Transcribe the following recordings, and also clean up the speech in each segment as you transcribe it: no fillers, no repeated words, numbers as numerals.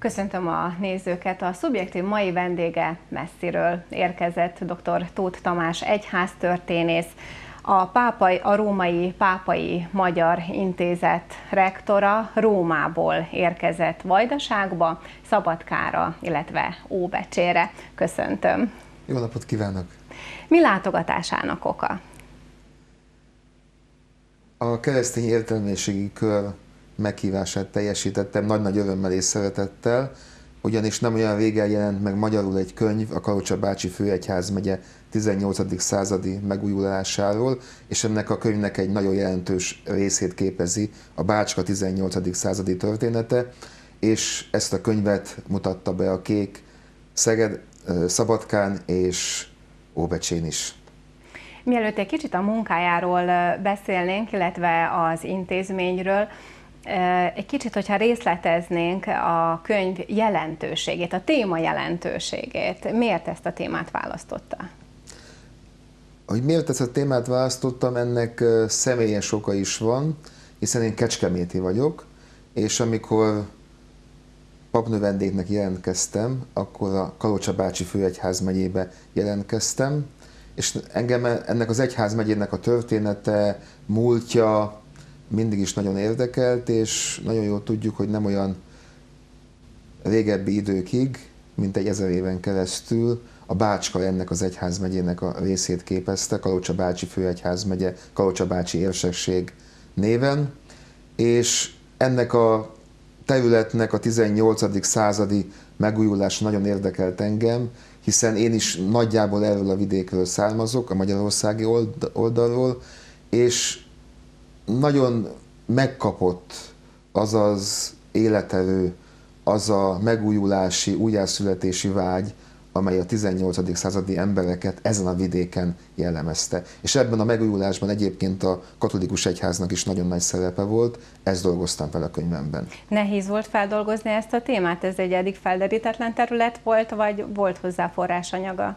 Köszöntöm a nézőket! A Szubjektív mai vendége messziről érkezett dr. Tóth Tamás egyháztörténész, a Római Pápai Magyar Intézet rektora. Rómából érkezett Vajdaságba, Szabadkára, illetve Óbecsére. Köszöntöm! Jó napot kívánok! Mi látogatásának oka? A keresztény értelmiségi kör meghívását teljesítettem nagy-nagy örömmel és szeretettel, ugyanis nem olyan régen jelent meg magyarul egy könyv a Kalocsabácsi főegyházmegye 18. századi megújulásáról, és ennek a könyvnek egy nagyon jelentős részét képezi a Bácska 18. századi története, és ezt a könyvet mutatta be a Kék Szeged, Szabadkán és Óbecsén is. Mielőtt egy kicsit a munkájáról beszélnénk, illetve az intézményről, egy kicsit, hogyha részleteznénk a könyv jelentőségét, a téma jelentőségét. Miért ezt a témát választotta? Hogy miért ezt a témát választottam, ennek személyes oka is van, hiszen én kecskeméti vagyok, és amikor papnövendéknek jelentkeztem, akkor a Kalocsabácsi főegyházmegyébe jelentkeztem, és engem ennek az egyházmegyének a története, múltja mindig is nagyon érdekelt, és nagyon jól tudjuk, hogy nem olyan régebbi időkig, mint egy 1000 éven keresztül a Bácska ennek az egyházmegyének a részét képezte, Kalocsabácsi főegyházmegye, Kalocsabácsi érsekség néven, és ennek a területnek a 18. századi megújulása nagyon érdekelt engem, hiszen én is nagyjából erről a vidékről származok, a magyarországi oldalról, és nagyon megkapott az az életerő, az a megújulási, újjászületési vágy, amely a 18. századi embereket ezen a vidéken jellemezte. És ebben a megújulásban egyébként a katolikus egyháznak is nagyon nagy szerepe volt, ezt dolgoztam fel a könyvemben. Nehéz volt feldolgozni ezt a témát? Ez egy eddig felderítetlen terület volt, vagy volt hozzá forrásanyaga?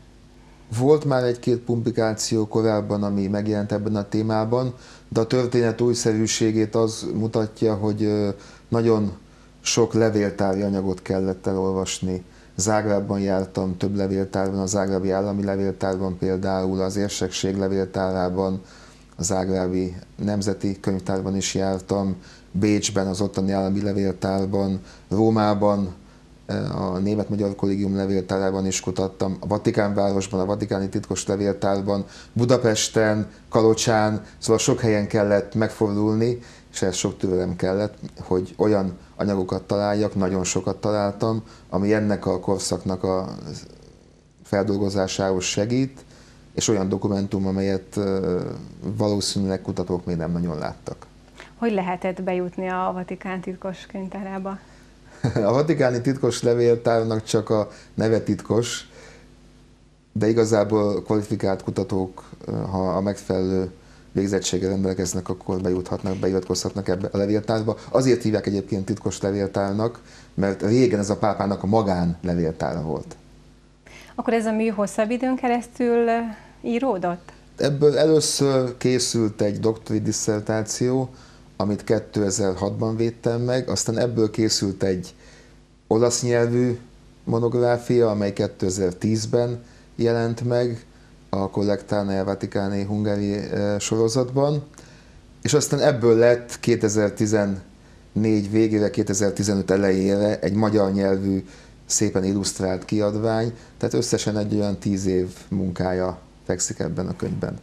Volt már egy-két publikáció korábban, ami megjelent ebben a témában, de a történet újszerűségét az mutatja, hogy nagyon sok levéltári anyagot kellett elolvasni. Zágrábban jártam, több levéltárban, a Zágrábi Állami Levéltárban például, az Érsekség levéltárában, a Zágrábi Nemzeti Könyvtárban is jártam, Bécsben, az ottani állami levéltárban, Rómában, a Német-Magyar Kollégium levéltárában is kutattam, a Vatikánvárosban, a Vatikáni Titkos Levéltárban, Budapesten, Kalocsán, szóval sok helyen kellett megfordulni, és ez sok türelem kellett, hogy olyan anyagokat találjak, nagyon sokat találtam, ami ennek a korszaknak a feldolgozásához segít, és olyan dokumentum, amelyet valószínűleg kutatók még nem nagyon láttak. Hogy lehetett bejutni a Vatikán titkos könyvtárába? A Vatikáni Titkos Levéltárnak csak a neve titkos, de igazából kvalifikált kutatók, ha a megfelelő végzettséggel rendelkeznek, akkor bejuthatnak, beiratkozhatnak ebbe a levéltárba. Azért hívják egyébként titkos levéltárnak, mert régen ez a pápának a magán levéltára volt. Akkor ez a mű hosszabb időn keresztül íródott? Ebből először készült egy doktori disszertáció, amit 2006-ban védtem meg, aztán ebből készült egy olasz nyelvű monográfia, amely 2010-ben jelent meg a Collectanea Vaticanae Hungari sorozatban, és aztán ebből lett 2014 végére, 2015 elejére egy magyar nyelvű, szépen illusztrált kiadvány, tehát összesen egy olyan 10 év munkája fekszik ebben a könyvben.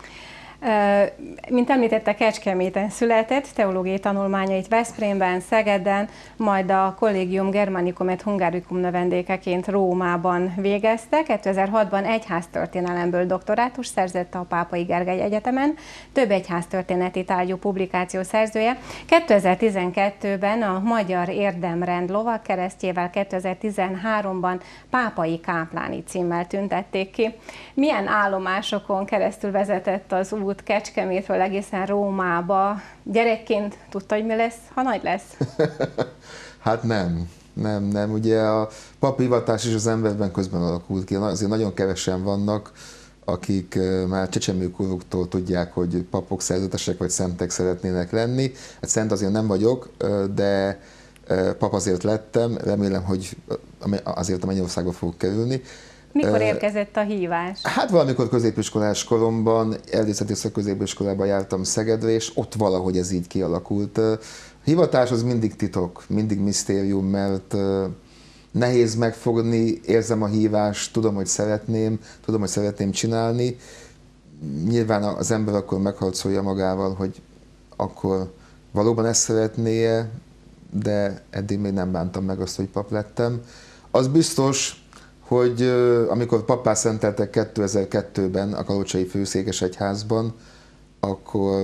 Mint említette, Kecskeméten született, teológiai tanulmányait Veszprémben, Szegeden, majd a Collegium Germanicum et Hungaricum növendékeként Rómában végezte. 2006-ban egyháztörténelemből doktorátus szerzett a Pápai Gergely Egyetemen, több egyháztörténeti tárgyú publikáció szerzője. 2012-ben a Magyar Érdemrend lovagkeresztjével, 2013-ban pápai kápláni címmel tüntették ki. Milyen állomásokon keresztül vezetett az út Kecskemétről egészen Rómába? Gyerekként tudta, hogy mi lesz, ha nagy lesz? Hát nem. Ugye a papi hivatás is az emberben közben alakult ki. Azért nagyon kevesen vannak, akik már csecsemőkoruktól tudják, hogy papok, szerzetesek vagy szentek szeretnének lenni. Hát szent azért nem vagyok, de Pap azért lettem, remélem, hogy azért a Mennyországba fogok kerülni. Mikor érkezett a hívás? Hát valamikor középiskolás koromban, erdészeti szakközépiskolában jártam Szegedre, és ott valahogy ez így kialakult. A hivatás az mindig titok, mindig misztérium, mert nehéz megfogni, érzem a hívást, tudom, hogy szeretném csinálni. Nyilván az ember akkor megharcolja magával, hogy akkor valóban ezt szeretné-e, de eddig még nem bántam meg azt, hogy pap lettem. Az biztos, hogy amikor pappá szenteltek 2002-ben a Kalocsai Főszékesegyházban, akkor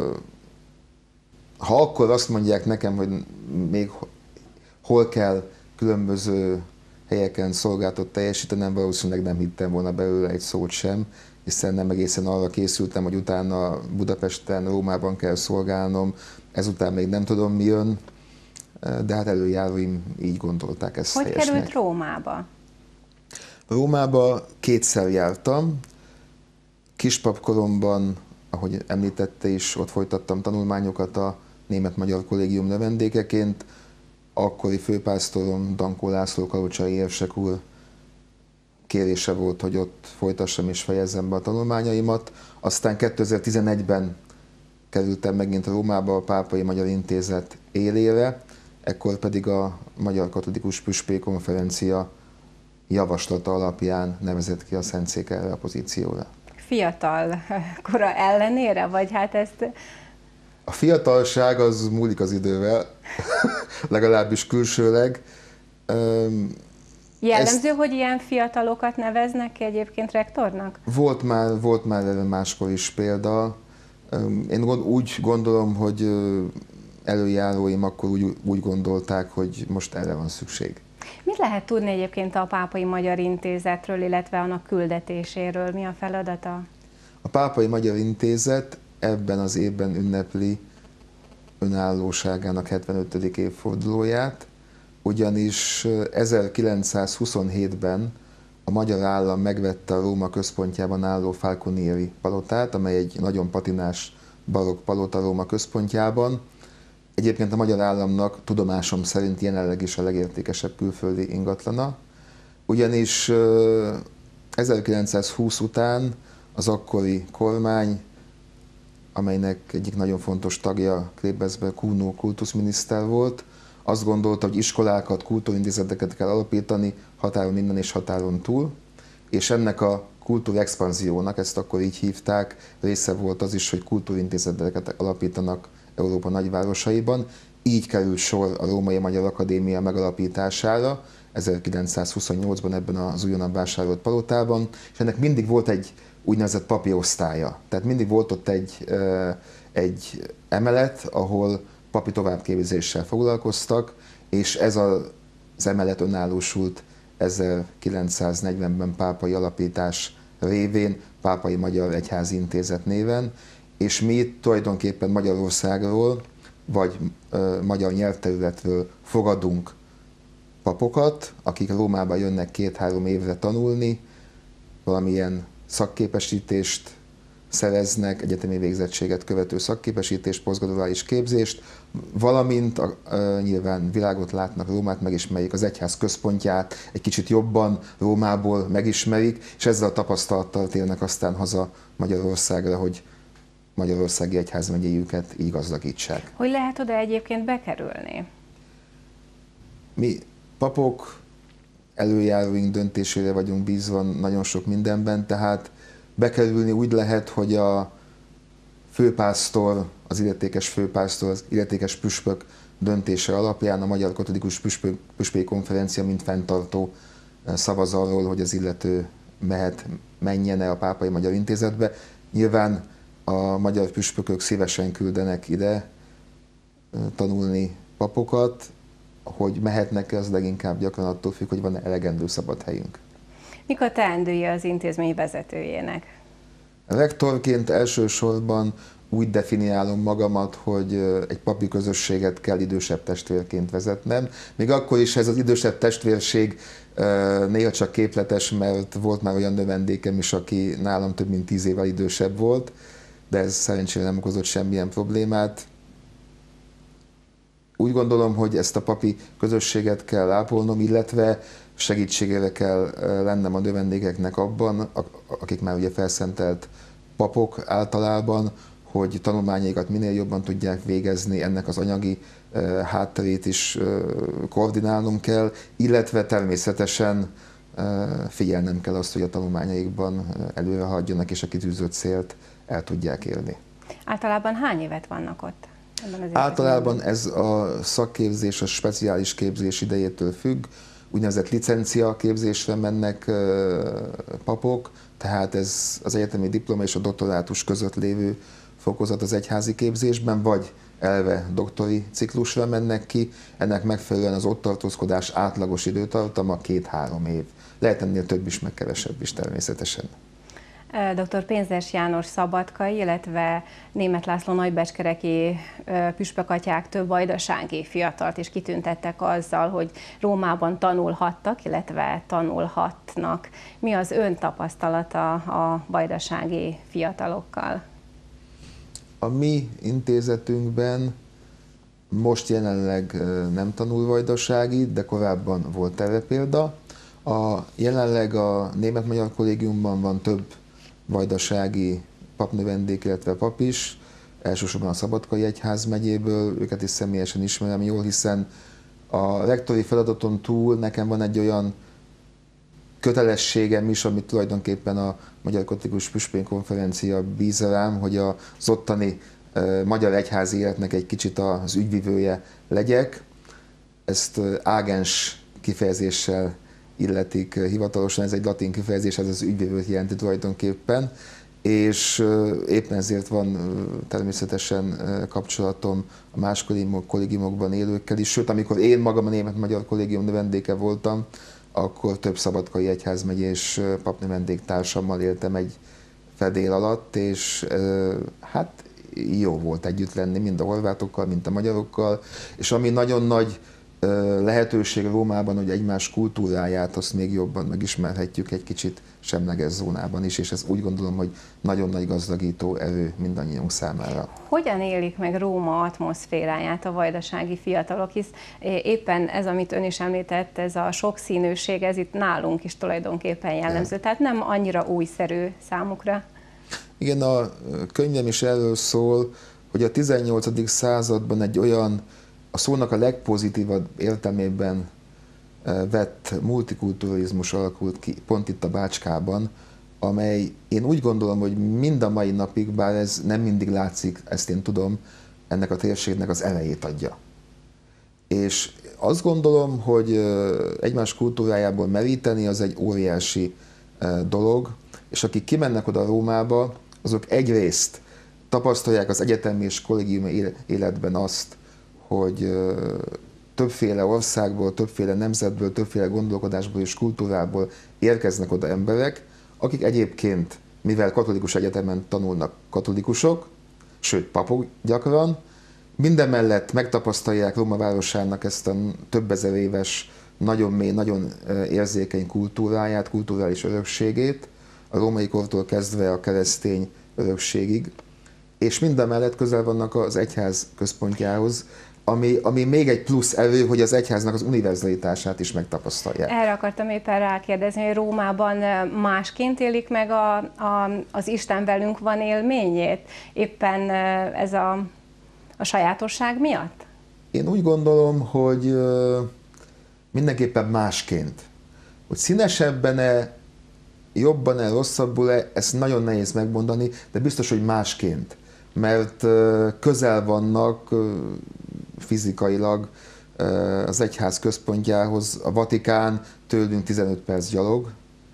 ha akkor azt mondják nekem, hogy még hol kell különböző helyeken szolgálatot teljesítenem, valószínűleg nem hittem volna belőle egy szót sem, hiszen nem egészen arra készültem, hogy utána Budapesten, Rómában kell szolgálnom, ezután még nem tudom mi jön, de hát előjáróim így gondolták ezt Hogy helyesnek. került Rómába? Rómába kétszer jártam. Kispapkoromban, ahogy említette is, ott folytattam tanulmányokat a Német-Magyar Kollégium növendékeként. Akkori főpásztorom, Dankó László kalocsai érsek úr kérése volt, hogy ott folytassam és fejezzem be a tanulmányaimat. Aztán 2011-ben kerültem megint Rómába a Pápai Magyar Intézet élére, ekkor pedig a Magyar Katolikus Püspök Konferencia javaslata alapján nevezett ki a Szentszék erre a pozícióra. Fiatal kora ellenére, vagy hát ezt... A fiatalság az múlik az idővel, legalábbis külsőleg. Jellemző, hogy ilyen fiatalokat neveznek ki egyébként rektornak? Volt már erre máskor is példa. Én úgy gondolom, hogy előjáróim akkor úgy gondolták, hogy most erre van szükség. Mit lehet tudni egyébként a Pápai Magyar Intézetről, illetve annak küldetéséről? Mi a feladata? A Pápai Magyar Intézet ebben az évben ünnepli önállóságának 75. évfordulóját, ugyanis 1927-ben a magyar állam megvette a Róma központjában álló Falconieri palotát, amely egy nagyon patinás barokk palota Róma központjában. Egyébként a magyar államnak tudomásom szerint jelenleg is a legértékesebb külföldi ingatlana, ugyanis 1920 után az akkori kormány, amelynek egyik nagyon fontos tagja Klebesber Kuno kultuszminiszter volt, azt gondolta, hogy iskolákat, kultúrintézeteket kell alapítani határon innen és határon túl, és ennek a kultúrexpanziónak, ezt akkor így hívták, része volt az is, hogy kultúrintézeteket alapítanak Európa nagyvárosaiban. Így került sor a Római Magyar Akadémia megalapítására 1928-ban ebben az újonnan vásárolt palotában, és ennek mindig volt egy úgynevezett papi osztálya. Tehát mindig volt ott egy emelet, ahol papi továbbképzéssel foglalkoztak, és ez az emelet önállósult 1940-ben pápai alapítás révén, Pápai Magyar Egyházi Intézet néven, és mi itt tulajdonképpen Magyarországról, vagy magyar nyelvterületről fogadunk papokat, akik Rómába jönnek 2-3 évre tanulni, valamilyen szakképesítést szereznek, egyetemi végzettséget követő szakképesítést, posztgraduális képzést, valamint nyilván világot látnak, Rómát megismerik, az egyház központját egy kicsit jobban Rómából megismerik, és ezzel a tapasztalattal térnek aztán haza Magyarországra, hogy Magyarországi egyházmegyéjüket így gazdagítsák. Hogy lehet oda egyébként bekerülni? Mi papok előjáróink döntésére vagyunk bízva nagyon sok mindenben, tehát bekerülni úgy lehet, hogy a főpásztor, az illetékes püspök döntése alapján a Magyar Katolikus Püspöki Konferencia mint fenntartó szavaz arról, hogy az illető menjen-e a Pápai Magyar Intézetbe. Nyilván a magyar püspökök szívesen küldenek ide tanulni papokat, hogy mehetnek-e, az leginkább gyakran attól függ, hogy van-e elegendő szabad helyünk. Mik a teendője az intézmény vezetőjének? Rektorként elsősorban úgy definiálom magamat, hogy egy papi közösséget kell idősebb testvérként vezetnem. Még akkor is ez az idősebb testvérség néha csak képletes, mert volt már olyan növendékem is, aki nálam több mint 10 évvel idősebb volt, de ez szerencsére nem okozott semmilyen problémát. úgy gondolom, hogy ezt a papi közösséget kell ápolnom, illetve segítségére kell lennem a növendékeknek abban, akik már ugye felszentelt papok általában, hogy tanulmányaikat minél jobban tudják végezni, ennek az anyagi hátterét is koordinálnom kell, illetve természetesen figyelnem kell azt, hogy a tanulmányaikban előre haladjanak, és a kitűzött célt el tudják érni. Általában hány évet vannak ott? Általában ez a szakképzés, a speciális képzés idejétől függ, úgynevezett licencia képzésre mennek papok, tehát ez az egyetemi diploma és a doktorátus között lévő fokozat az egyházi képzésben, vagy elve doktori ciklusra mennek ki, ennek megfelelően az ott tartózkodás átlagos időtartama 2-3 év. Lehet ennél több is, meg kevesebb is természetesen. Dr. Pénzes János szabadkai, illetve Németh László nagybecskereki püspökatyák több vajdasági fiatalt is kitüntettek azzal, hogy Rómában tanulhattak, illetve tanulhatnak. Mi az ön tapasztalata a vajdasági fiatalokkal? A mi intézetünkben most jelenleg nem tanul vajdasági, de korábban volt erre példa. Jelenleg a Német-Magyar Kollégiumban van több vajdasági papnövendék, illetve pap is, elsősorban a Szabadkai Egyházmegyéből, őket is személyesen ismerem jól, hiszen a rektori feladaton túl nekem van egy olyan kötelességem is, amit tulajdonképpen a Magyar Katolikus Püspöki Konferencia bíz rám, hogy az ottani magyar egyházi életnek egy kicsit az ügyvivője legyek. Ezt ágens kifejezéssel illetik hivatalosan, ez egy latin kifejezés, ez az ügyvivőt jelenti tulajdonképpen, és éppen ezért van természetesen kapcsolatom a más kollégiumokban élőkkel is, sőt, amikor én magam a Német-Magyar Kollégium növendéke voltam, akkor több szabadkai egyházmegyés papnövendék társammal éltem egy fedél alatt, és hát jó volt együtt lenni, mind a horvátokkal, mind a magyarokkal, és ami nagyon nagy lehetőség Rómában, hogy egymás kultúráját azt még jobban megismerhetjük egy kicsit semleges zónában is, és ez úgy gondolom, hogy nagyon nagy gazdagító erő mindannyiunk számára. Hogyan élik meg Róma atmoszféráját a vajdasági fiatalok, hisz éppen ez, amit ön is említett, ez a sokszínűség, ez itt nálunk is tulajdonképpen jellemző, tehát nem annyira újszerű számukra. Igen, a könyvem is erről szól, hogy a 18. században egy olyan, a szónak a legpozitívabb értelmében vett multikulturalizmus alakult ki pont itt a Bácskában, amely én úgy gondolom, hogy mind a mai napig, bár ez nem mindig látszik, ezt én tudom, ennek a térségnek az elejét adja. És azt gondolom, hogy egymás kultúrájából meríteni az egy óriási dolog, és akik kimennek oda Rómába, azok egyrészt tapasztalják az egyetemi és kollégiumi életben azt, hogy többféle országból, többféle nemzetből, többféle gondolkodásból és kultúrából érkeznek oda emberek, akik egyébként, mivel katolikus egyetemen tanulnak, katolikusok, sőt papok gyakran, mindemellett megtapasztalják Róma városának ezt a több ezer éves, nagyon mély, nagyon érzékeny kultúráját, kulturális örökségét, a római kortól kezdve a keresztény örökségig, és mindemellett közel vannak az egyház központjához, ami még egy plusz erő, hogy az egyháznak az univerzalitását is megtapasztalják. Erre akartam éppen rákérdezni, hogy Rómában másként élik meg az Isten velünk van élményét, éppen ez a sajátosság miatt? Én úgy gondolom, hogy mindenképpen másként. Hogy színesebben-e, jobban-e, rosszabbul-e, ezt nagyon nehéz megmondani, de biztos, hogy másként. Mert közel vannak fizikailag az egyház központjához, a Vatikán tőlünk 15 perc gyalog,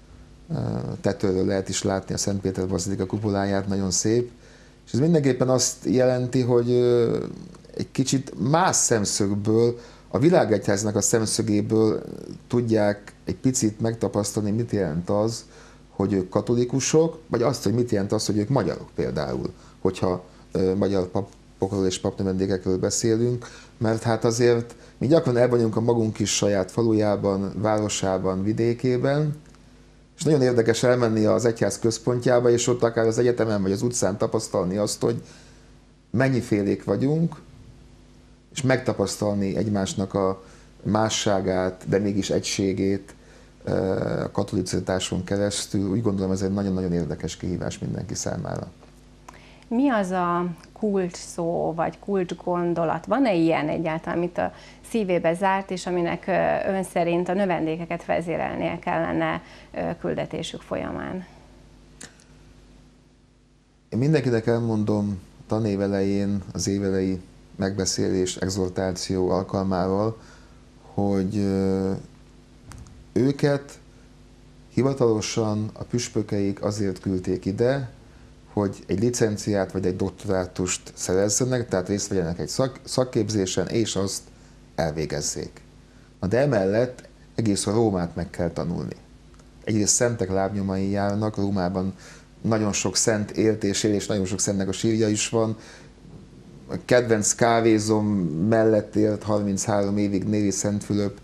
tetőről lehet is látni a Szent Péter bazilika kupoláját, nagyon szép, és ez mindenképpen azt jelenti, hogy egy kicsit más szemszögből, a világegyháznak a szemszögéből tudják egy picit megtapasztalni, mit jelent az, hogy ők katolikusok, vagy azt, hogy mit jelent az, hogy ők magyarok például, hogyha magyar papokról és papnövendékekről beszélünk, mert hát azért mi gyakran el vagyunk a magunk is saját falujában, városában, vidékében, és nagyon érdekes elmenni az egyház központjába, és ott akár az egyetemen vagy az utcán tapasztalni azt, hogy mennyifélék vagyunk, és megtapasztalni egymásnak a másságát, de mégis egységét a katolicitáson keresztül, úgy gondolom ez egy nagyon-nagyon érdekes kihívás mindenki számára. Mi az a kulcs szó, vagy kulcs gondolat? Van-e ilyen egyáltalán, amit a szívébe zárt, és aminek ön szerint a növendékeket vezérelnie kellene küldetésük folyamán? Én mindenkinek elmondom tanév elején, az évelei megbeszélés, exhortáció alkalmával, hogy őket hivatalosan a püspökeik azért küldték ide, hogy egy licenciát vagy egy doktorátust szerezzenek, tehát részt vegyenek egy szakképzésen, és azt elvégezzék. De emellett egész a Rómát meg kell tanulni. Egyrészt szentek lábnyomai járnak, Rómában nagyon sok szent élt és él, és nagyon sok szentnek a sírja is van. A kedvenc kávézom mellett élt 33 évig Néri Szent Fülöp,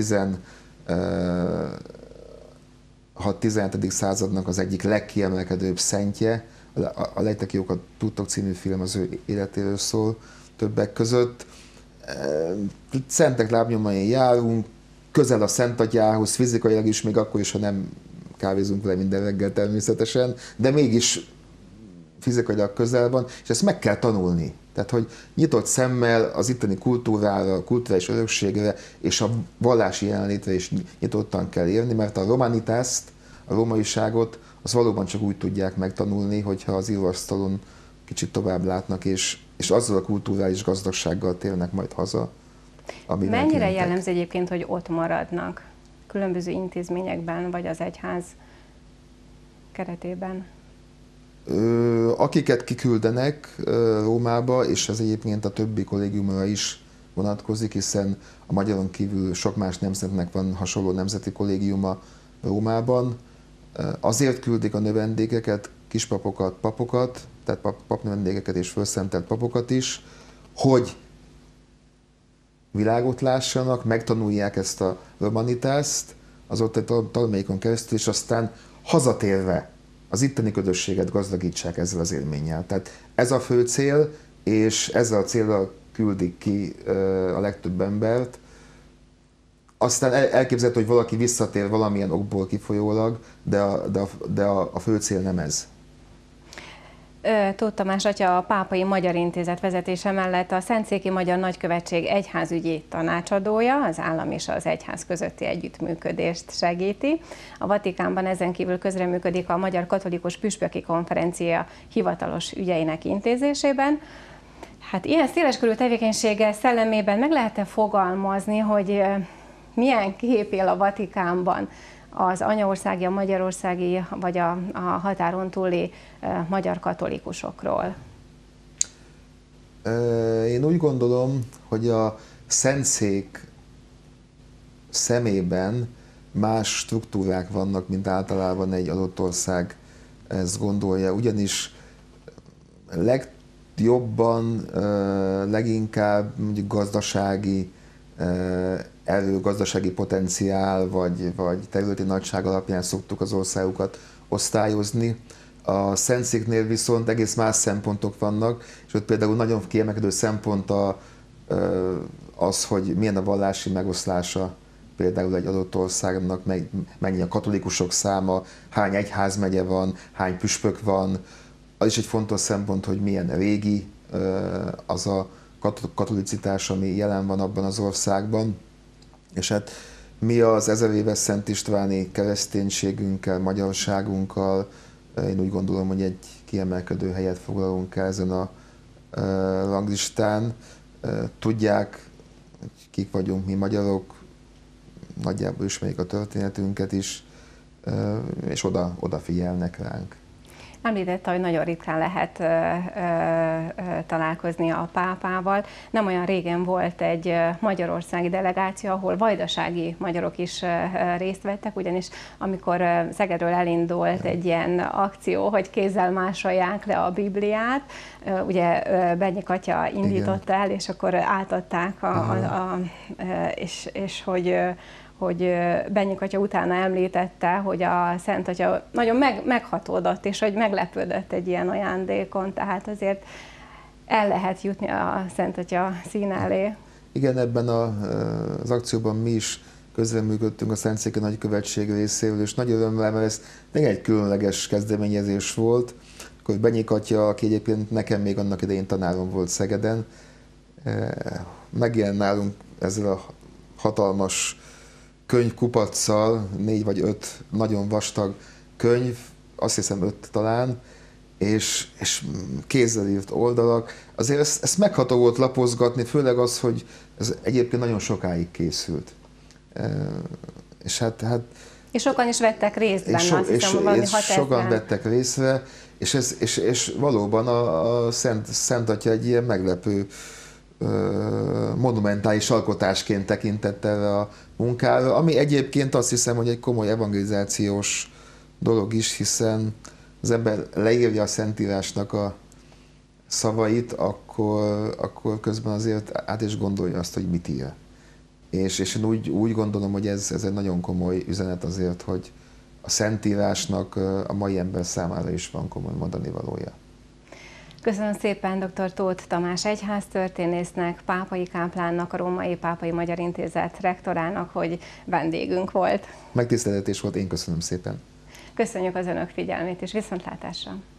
16-17. Századnak az egyik legkiemelkedőbb szentje. A Lejtek jókat tudtok című film az ő életéről szól többek között. Szentek lábnyomain járunk, közel a Szentatyához, fizikailag is, még akkor is, ha nem kávézunk vele minden reggel természetesen, de mégis fizikailag közel van, és ezt meg kell tanulni. Tehát, hogy nyitott szemmel az itteni kultúrára, kulturális örökségre és a vallási jelenlétre is nyitottan kell érni, mert a romanitást, a rómaiságot, azt valóban csak úgy tudják megtanulni, hogyha az íróasztalon kicsit tovább látnak, és azzal a kulturális gazdagsággal térnek majd haza. Mennyire jellemző egyébként, hogy ott maradnak különböző intézményekben, vagy az egyház keretében? Akiket kiküldenek Rómába, és ez egyébként a többi kollégiumra is vonatkozik, hiszen a magyaron kívül sok más nemzetnek van hasonló nemzeti kollégiuma Rómában, azért küldik a növendékeket, kispapokat, papokat, tehát papnövendékeket és fölszentelt papokat is, hogy világot lássanak, megtanulják ezt a romanitást az ottani tanulmányokon keresztül, és aztán hazatérve az itteni közösséget gazdagítsák ezzel az élménnyel. Tehát ez a fő cél, és ezzel a célral küldik ki a legtöbb embert. Aztán elképzelhető, hogy valaki visszatér valamilyen okból kifolyólag, de a fő cél nem ez. Tóth Tamás atya a Pápai Magyar Intézet vezetése mellett a Szentszéki Magyar Nagykövetség egyházügyi tanácsadója, az állam és az egyház közötti együttműködést segíti. A Vatikánban ezen kívül közreműködik a Magyar Katolikus Püspöki Konferencia hivatalos ügyeinek intézésében. Hát ilyen széleskörű tevékenységgel szellemében meg lehet-e fogalmazni, hogy milyen kép él a Vatikánban az anyaországi, a magyarországi, vagy a határon túli magyar katolikusokról? Én úgy gondolom, hogy a Szentszék szemében más struktúrák vannak, mint általában egy adott ország ezt gondolja. Ugyanis legjobban, leginkább mondjuk gazdasági erő, gazdasági potenciál vagy területi nagyság alapján szoktuk az országokat osztályozni. A Szentszéknél viszont egész más szempontok vannak, és ott például nagyon kiemelkedő szempont az, hogy milyen a vallási megoszlása például egy adott országnak, mennyi a katolikusok száma, hány egyházmegye van, hány püspök van. Az is egy fontos szempont, hogy milyen régi az a katolicitás, ami jelen van abban az országban. És hát mi az 1000 éves Szent Istváni kereszténységünkkel, magyarságunkkal, én úgy gondolom, hogy egy kiemelkedő helyet foglalunk el ezen a ranglistán. Tudják, hogy kik vagyunk mi magyarok, nagyjából ismerik a történetünket is, és odafigyelnek ránk. Említette, hogy nagyon ritkán lehet találkozni a pápával. Nem olyan régen volt egy magyarországi delegáció, ahol vajdasági magyarok is részt vettek, ugyanis amikor Szegedről elindult egy ilyen akció, hogy kézzel másolják le a Bibliát, ugye Benyik atya indította el, és akkor átadták, és hogy Benyik atya utána említette, hogy a Szent Atya nagyon meghatódott, és hogy meglepődött egy ilyen ajándékon, tehát azért el lehet jutni a Szent Atya szín elé. Igen, ebben az akcióban mi is közreműködtünk a Szentszéki Nagykövetség részéről, és nagy örömmel, mert ez egy különleges kezdeményezés volt. Akkor Benyik atya, aki egyébként nekem még annak idején tanárom volt Szegeden, megjelent nálunk ezzel a hatalmas könyvkupaccal, 4 vagy 5 nagyon vastag könyv, azt hiszem 5 talán, és kézzel írt oldalak. Azért ezt megható volt lapozgatni, főleg az, hogy ez egyébként nagyon sokáig készült. És és sokan is vettek részt benne, azt hiszem, valami 6 sokan vettek részre, és valóban a Szent Atya egy ilyen meglepő monumentális alkotásként tekintett erre a munkára, ami egyébként azt hiszem, hogy egy komoly evangelizációs dolog is, hiszen az ember leírja a Szentírásnak a szavait, akkor közben azért át is gondolja azt, hogy mit ír. És én úgy gondolom, hogy ez egy nagyon komoly üzenet azért, hogy a Szentírásnak a mai ember számára is van komoly mondani valója. Köszönöm szépen dr. Tóth Tamás egyháztörténésznek, pápai káplánnak, a Római Pápai Magyar Intézet rektorának, hogy vendégünk volt. Megtiszteltetés volt, én köszönöm szépen. Köszönjük az önök figyelmét, és viszontlátásra!